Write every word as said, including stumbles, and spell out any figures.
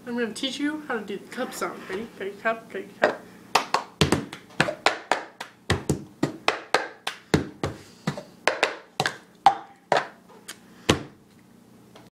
I'm going to teach you how to do the cup sound. Ready? Ready, cup, ready, cup.